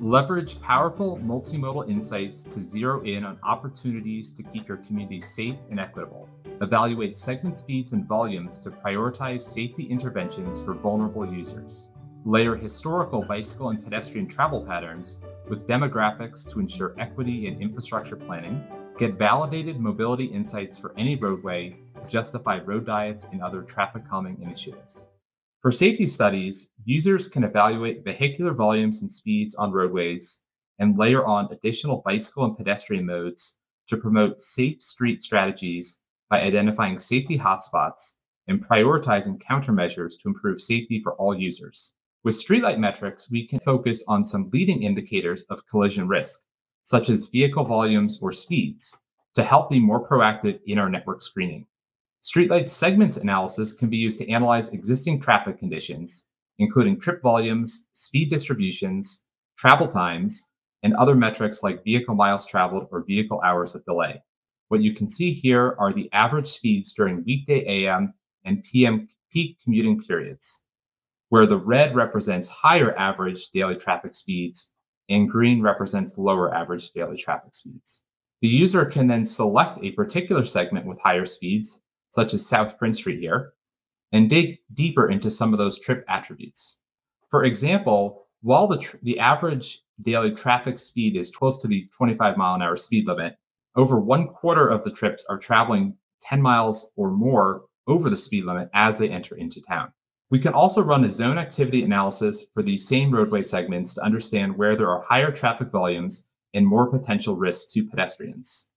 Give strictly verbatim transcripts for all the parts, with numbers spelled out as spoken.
Leverage powerful multimodal insights to zero in on opportunities to keep your community safe and equitable. Evaluate segment speeds and volumes to prioritize safety interventions for vulnerable users. Layer historical bicycle and pedestrian travel patterns with demographics to ensure equity in infrastructure planning. Get validated mobility insights for any roadway to justify road diets and other traffic calming initiatives. For safety studies, users can evaluate vehicular volumes and speeds on roadways and layer on additional bicycle and pedestrian modes to promote safe street strategies by identifying safety hotspots and prioritizing countermeasures to improve safety for all users. With StreetLight metrics, we can focus on some leading indicators of collision risk, such as vehicle volumes or speeds, to help be more proactive in our network screening. StreetLight segments analysis can be used to analyze existing traffic conditions, including trip volumes, speed distributions, travel times, and other metrics like vehicle miles traveled or vehicle hours of delay. What you can see here are the average speeds during weekday A M and P M peak commuting periods, where the red represents higher average daily traffic speeds and green represents lower average daily traffic speeds. The user can then select a particular segment with higher speeds, such as South Prince Street here, and dig deeper into some of those trip attributes. For example, while the, tr- the average daily traffic speed is close to the twenty-five mile an hour speed limit, over one quarter of the trips are traveling ten miles or more over the speed limit as they enter into town. We can also run a zone activity analysis for these same roadway segments to understand where there are higher traffic volumes and more potential risks to pedestrians.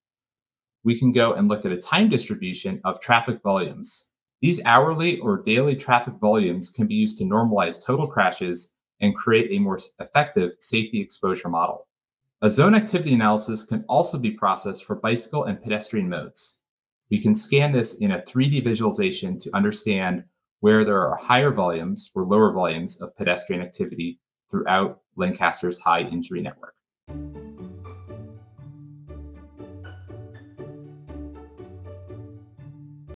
We can go and look at a time distribution of traffic volumes. These hourly or daily traffic volumes can be used to normalize total crashes and create a more effective safety exposure model. A zone activity analysis can also be processed for bicycle and pedestrian modes. We can scan this in a three D visualization to understand where there are higher volumes or lower volumes of pedestrian activity throughout Lancaster's high injury network.